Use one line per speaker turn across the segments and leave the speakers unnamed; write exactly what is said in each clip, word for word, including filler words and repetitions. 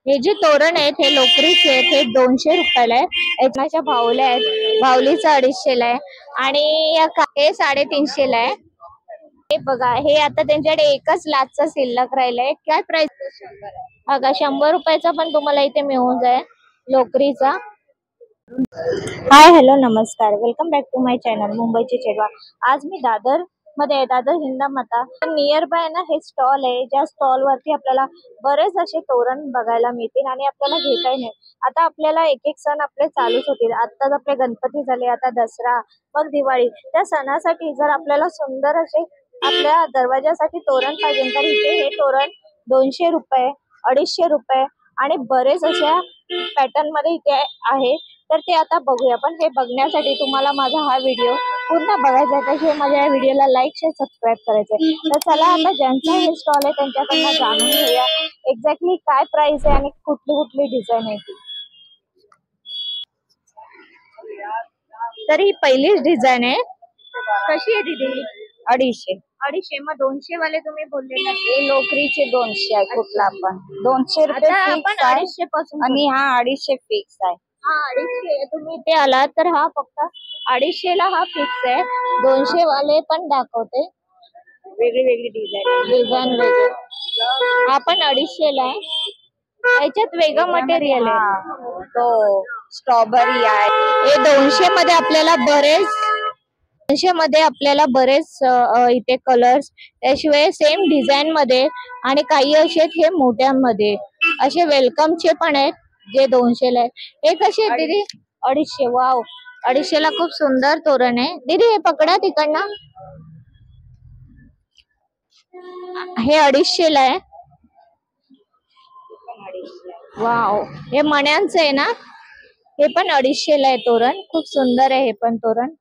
हे जे तोरण आहेत हे लोकरीचे आहेत, हे दोनशे रुपयाला आहे. याच्या भावल्या आहेत, भावलीचा अडीचशेला आहे आणि या हे साडेतीनशेला आहे. हे बघा, हे आता त्यांच्याकडे एकच लाचचा शिल्लक राहिलाय. काय प्राइस? बघा, शंभर रुपयाचा पण तुम्हाला इथे मिळून जाईल लोकरीचा. हाय, हॅलो, नमस्कार, welcome back to my channel मुंबईची चेडवा. आज मी दादर मध्ये आहे, दादर हिंदामाता नियर बाय ना हे स्टॉल आहे. ज्या स्टॉल वरती आपल्याला बरेच असे तोरण बघायला मिळतील आणि आपल्याला घेता येईल. आता आपल्याला एक एक सण आपले चालूच होतील. आताच आपले गणपती झाले, आता दसरा, मग दिवाळी. त्या सणासाठी जर आपल्याला सुंदर असे आपल्या दरवाजासाठी तोरण पाहिजे तर इथे हे तोरण दोनशे रुपये, अडीचशे रुपये आणि बरेच अशा पॅटर्न मध्ये इथे आहे. तर ते आता बघूया. पण हे बघण्यासाठी तुम्हाला माझा हा व्हिडिओ पूर्ण बघायचा आहे, त्याशिवाय माझ्या या व्हिडिओला लाईक शेअर सबस्क्राईब करायचंय. तर चला आता ज्यांचा हे स्टॉल आहे त्यांच्याकडनं जाणून घेऊया एक्झॅक्टली काय प्राइस आहे आणि कुठली कुठली डिझाईन आहे ती. तर ही पहिलीच डिझाईन आहे. कशी आहे दीदी?
अडीचशे.
अडीचशे. मग दोनशे वाले तुम्ही बोलले ना,
हे लोकरीचे दोनशे आहे. कुठला पण दोनशे रुपये फिक्स आहे
अडीचशे पासून
आणि हा अडीचशे फिक्स आहे.
हा अडीचशे. तुम्ही इथे आलात तर हा फक्त अडीचशे ला हा फिक्स आहे. दोनशे वाले पण दाखवते,
वेगळी वेगळी डिझाईन
डिझाईन वेगळे. हा पण अडीचशे ला आहे. याच्यात वेगळं मटेरियल आहे.
तो स्ट्रॉबेरी आहे.
हे दोनशे मध्ये आपल्याला बरेच दोनशे मध्ये आपल्याला बरेच इथे कलर्स, त्याशिवाय सेम डिझाईन मध्ये आणि काही असे हे मोठ्यांमध्ये असे वेलकमचे पण आहेत जे दोनशे ला आहे. हे कसे आहेत दीदी? अडीचशे. वाव, अडीचशे ला खूप सुंदर तोरण आहे. दीदी हे पकडा तिकडनं. हे अडीचशे ला आहे. वाव, हे मण्यांचं आहे ना. हे पण अडीचशे ला आहे तोरण. खूप सुंदर आहे हे पण तोरण.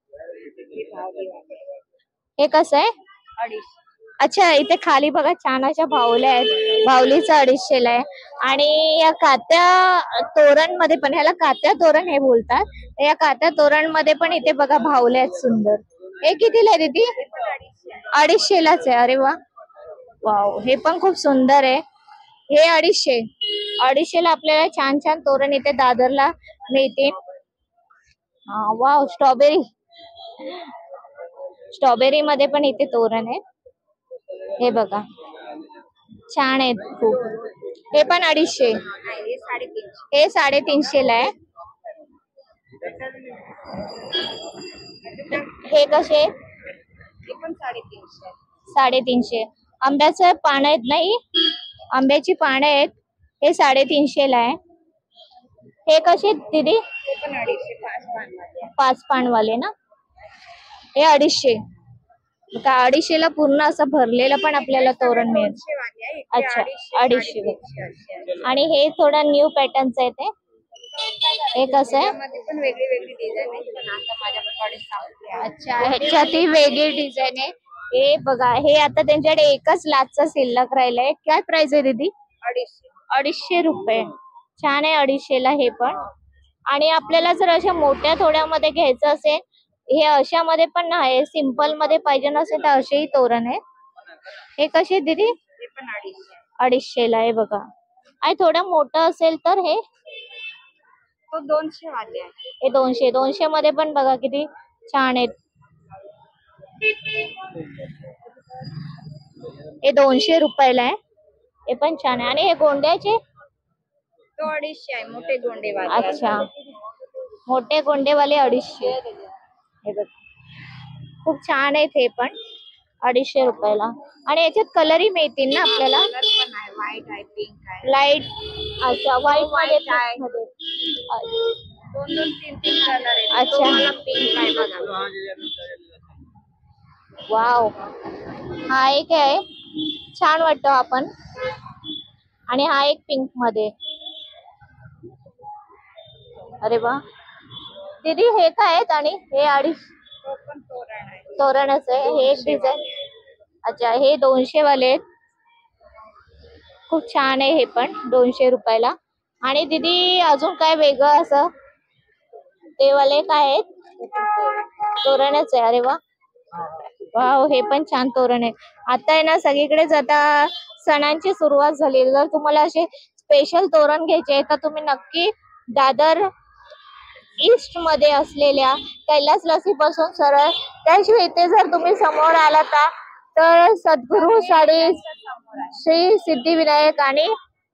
हे कसं आहे?
अडीचशे.
अच्छा, इथे खाली बघा छान अशा भावल्या आहेत. भावलीचा अडीचशे ला आहे. आणि या कात्या तोरण मध्ये पण, ह्याला कात्या तोरण हे बोलतात. या कात्या तोरण मध्ये पण इथे बघा भावल्या आहेत सुंदर. हे कितीला आहे दीदी? अडीचशे लाच आहे. अरे वा, वाव, हे पण खूप सुंदर आहे. हे अडीचशे. अडीचशे ला आपल्याला छान छान तोरण इथे दादरला मिळतील. हा वाव, स्ट्रॉबेरी. स्ट्रॉबेरी मध्ये पण इथे तोरण आहे. हे बघा छान आहेत खूप. हे पण अडीचशे. हे साडेतीनशे ला आहे. हे कसे? साडेतीनशे. आंब्याचं पान आहेत नाही, आंब्याची पानं आहेत. हे साडेतीनशे ला आहे. हे कसे दीदी? पाच पानवाले ना. हे अडीचशे. का अडीचशे ला पूर्ण असं भरलेलं पण आपल्याला तोरण मिळेल. अच्छा, अडीचशे. आणि हे थोडा न्यू पॅटर्नच आहे ते. हे कसं आहे? अच्छा, ह्याच्यात ही वेगळी डिझाईन आहे. हे बघा, हे आता त्यांच्याकडे एकच लाचचा शिल्लक राहिलाय. काय प्राइस आहे दीदी?
अडीचशे.
अडीचशे रुपये. छान आहे अडीचशे ला हे पण. आणि आपल्याला जर अशा मोठ्या थोड्यामध्ये घ्यायचं असेल, हे अशामध्ये पण आहे. सिंपल मध्ये पाहिजे नसेल तर असेही तोरण आहे. हे कसे दीदी? अडीचशे ला आहे बघा. आणि थोडं मोठं असेल तर हे
दोनशे वाले आहे.
हे दोनशे. दोनशे मध्ये पण बघा किती छान आहेत. हे दोनशे रुपयाला आहे. हे पण छान आहे. आणि हे गोंड्याचे
तो अडीचशे आहे. मोठे गोंडेवाले.
अच्छा, मोठे गोंडेवाले अडीचशे. हे बघ खूप छान आहेत हे पण अडीचशे रुपयाला. आणि याच्यात कलरही मिळतील ना आपल्याला.
व्हाईट आहे, पिंक आहे,
लाईट. अच्छा, व्हाईट मध्ये
आहे. दोन दोन तीन तीन कलर आहे.
अच्छा,
पिंक आहे बघा.
वाव, हा एक आहे छान वाटतो आपण. आणि हा एक पिंक मध्ये. अरे वा दीदी, हे काय आहेत? आणि हे अडीच तोरणच आहे. हे एक डिझाईन. अच्छा, हे दोनशे वाले आहेत. खूप छान आहे हे पण दोनशे रुपयाला. आणि दीदी अजून काय वेगळं असं? ते वाले काय आहेत? तोरणच आहे. अरे वा, वाव, हे पण छान तोरण आहे. आता आहे ना सगळीकडेच आता सणांची सुरुवात झाली. जर तुम्हाला असे स्पेशल तोरण घ्यायचे तर तुम्ही नक्की दादर ईस्ट मध्ये असलेल्या कैलास लसी पासून सरळ, त्याशिवाय इथे जर तुम्ही समोर आला तर सद्गुरू साडी, श्री सिद्धिविनायक आणि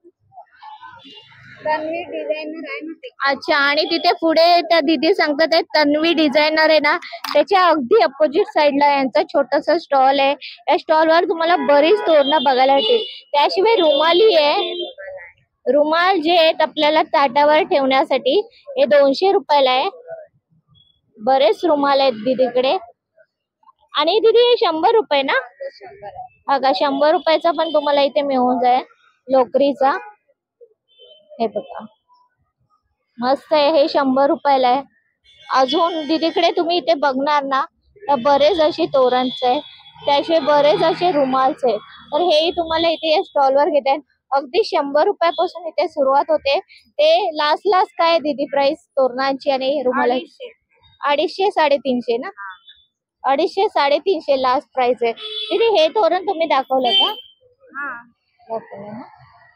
तन्वी डिझायनर आहे ना ते.
अच्छा, आणि तिथे पुढे त्या दीदी सांगतात आहे तन्वी डिझायनर आहे ना, त्याच्या अगदी अपोजिट साइडला यांचा छोटासा स्टॉल आहे. या स्टॉल वर तुम्हाला बरीच तोरणं बघायला मिळतील. त्याशिवाय रुमाली आहे, रुमाल जे आहेत आपल्याला ताटावर ठेवण्यासाठी, हे दोनशे रुपयाला आहे. बरेच रुमाल आहेत दीदीकडे. आणि दीदी हे शंभर रुपये ना? हा का, शंभर रुपयाचा पण तुम्हाला इथे मिळून जाईल लोकरीचा. हे बघा मस्त आहे, हे शंभर रुपयाला आहे. अजून दीदीकडे तुम्ही इथे बघणार ना तर बरेच असे तोरणच आहे, त्याशिवाय बरेच असे रुमाल्स आहे. तर हेही तुम्हाला इथे या स्टॉलवर घेता येईल. अगदी शंभर रुपयापासून इथे सुरुवात होते. ते लास्ट लास्ट काय दीदी प्राइस तोरणांची आणि रुमालाची? अडीचशे साडेतीनशे ना? अडीचशे साडेतीनशे लास्ट प्राइस आहे. दीदी हे तोरण तुम्ही दाखवलं का?
हा
दाखवलं ना?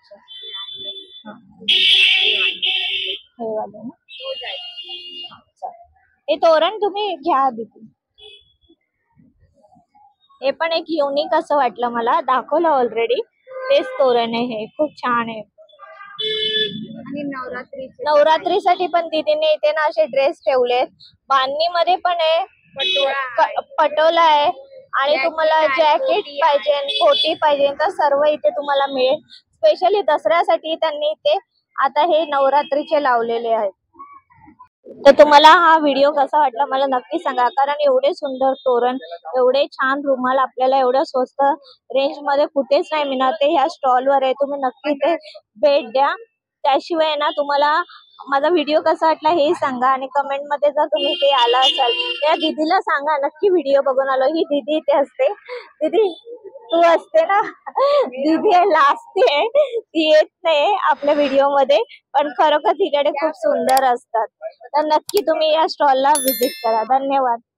हे वाले ना? हे तोरण तुम्ही घ्या दीदी. हे पण एक युनिक असं वाटलं मला, दाखवलं ऑलरेडी. तेच तोरण आहे, हे खूप छान आहे.
आणि नवरात्री
नवरात्रीसाठी पण दीदीने इथे ना असे ड्रेस ठेवलेत. बांधणी मध्ये पण आहे, पटोला आहे, आणि तुम्हाला जॅकेट पाहिजे, कोटी पाहिजे तर सर्व इथे तुम्हाला मिळेल. स्पेशली दसऱ्यासाठी त्यांनी इथे आता हे नवरात्रीचे लावलेले आहेत. तर तुम्हाला हा व्हिडिओ कसा वाटला मला नक्की सांगा, कारण एवढे सुंदर तोरण, एवढे छान रुमाल आपल्याला एवढ्या स्वस्त रेंज मध्ये कुठेच नाही मिळणार. ते ह्या स्टॉल वर आहे, तुम्ही नक्की ते भेट द्या. त्याशिवाय ना तुम्हाला माझा व्हिडिओ कसा वाटला हे सांगा, आणि कमेंट मध्ये जर तुम्ही ते आला असाल त्या दीदीला सांगा नक्की व्हिडिओ बघून आलो. ही दीदी इथे असते. दीदी तू असते ना? दीदी लास्ट आहे, ती येत नाही आपल्या व्हिडिओ मध्ये, पण खरोखर तिकडे खूप सुंदर असतात. तर नक्की तुम्ही या स्टॉलला व्हिजिट करा. धन्यवाद.